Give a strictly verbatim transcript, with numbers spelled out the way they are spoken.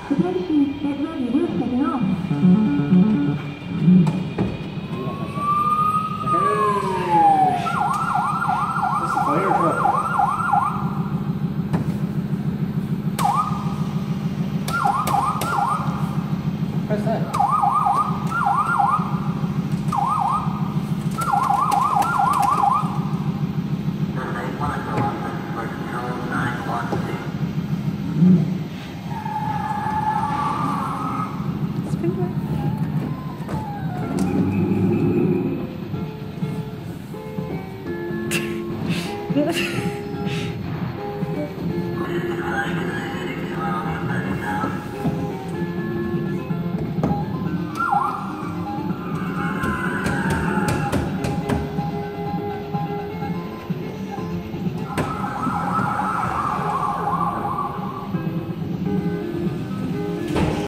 Please get ready, we're setting off. That's a fire truck. Where's that? Runway one, for control nine one two.